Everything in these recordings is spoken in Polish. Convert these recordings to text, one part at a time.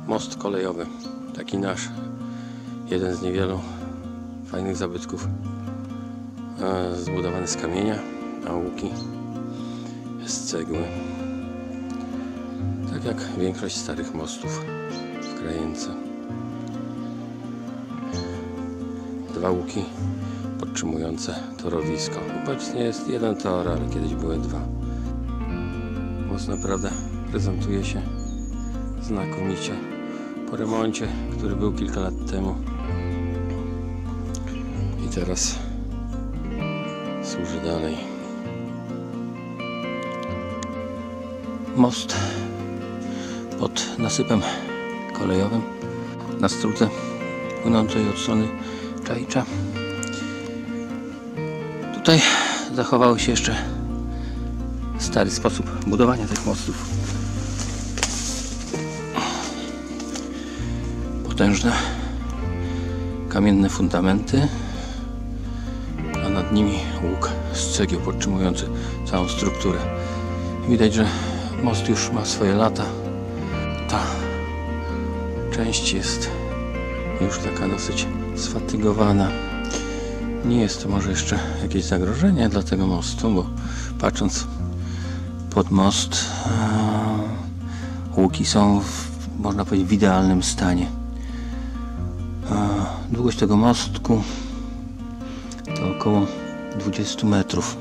Most kolejowy, taki nasz, jeden z niewielu fajnych zabytków, zbudowany z kamienia, a łuki z cegły, tak jak większość starych mostów w Krajęce. Dwa łuki podtrzymujące torowisko. Obecnie jest jeden tor, ale kiedyś były dwa. Most naprawdę prezentuje się znakomicie po remoncie, który był kilka lat temu i teraz służy dalej. Most pod nasypem kolejowym na Strudze płynącej od strony Czajcza. Tutaj zachował się jeszcze stary sposób budowania tych mostów. Potężne kamienne fundamenty, a nad nimi łuk z cegieł podtrzymujący całą strukturę. Widać, że most już ma swoje lata. Ta część jest już taka dosyć sfatygowana. Nie jest to może jeszcze jakieś zagrożenie dla tego mostu, bo patrząc pod most, łuki są można powiedzieć w idealnym stanie. Długość tego mostku to około 20 metrów.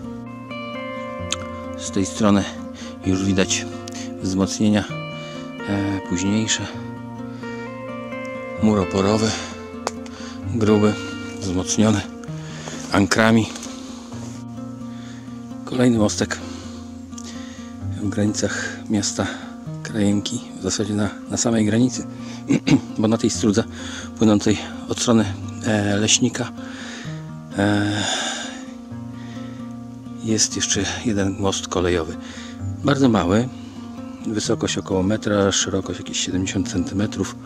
Z tej strony już widać wzmocnienia późniejsze. Mur oporowy, gruby, wzmocniony ankrami. Kolejny mostek w granicach miasta Krajenki, w zasadzie na samej granicy, bo na tej Strudze płynącej od strony Leśnika jest jeszcze jeden most kolejowy. Bardzo mały, wysokość około metra, szerokość jakieś 70 cm.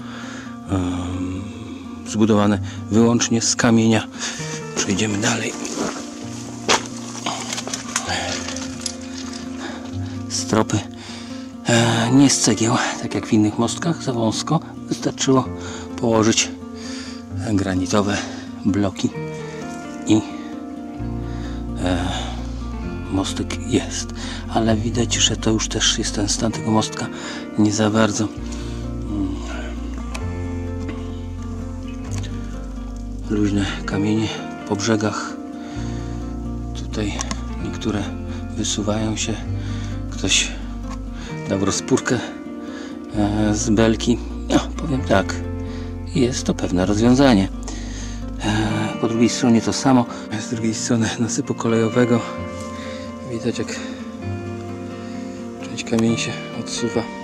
Zbudowany wyłącznie z kamienia. Przejdziemy dalej. Stropy nie z cegieł, tak jak w innych mostkach, za wąsko. Wystarczyło położyć granitowe bloki i mostek jest. Ale widać, że to już też jest ten stan tego mostka nie za bardzo. Luźne kamienie po brzegach. Tutaj niektóre wysuwają się. Ktoś dał rozpórkę z belki. No, powiem tak, jest to pewne rozwiązanie. Po drugiej stronie to samo. Z drugiej strony nasypu kolejowego widać, jak część kamieni się odsuwa.